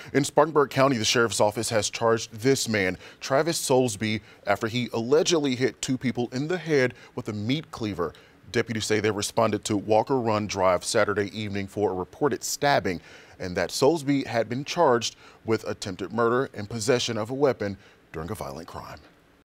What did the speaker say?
In Spartanburg County, the sheriff's office has charged this man, Travis Solesbee, after he allegedly hit two people in the head with a meat cleaver. Deputies say they responded to Walker Run Drive Saturday evening for a reported stabbing, and that Solesbee had been charged with attempted murder and possession of a weapon during a violent crime.